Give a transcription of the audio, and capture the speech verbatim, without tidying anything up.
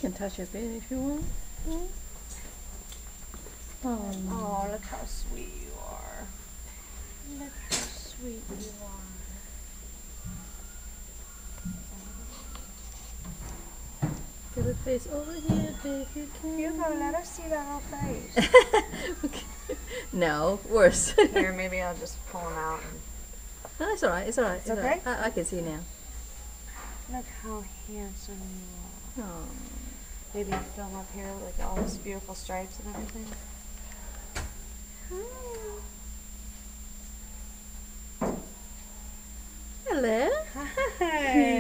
can touch a bit if you want. Yeah. Oh, oh, look how sweet you are. Look how sweet you are. get the face over here, babe, if you can. Hugo, let us see that whole face. Okay. No, worse. Here, maybe I'll just pull him out. And No, it's alright, it's alright. It's It's okay? alright. I, I can see now. look how handsome you are. Oh. Maybe film up here with like all these beautiful stripes and everything. Hello. Hi.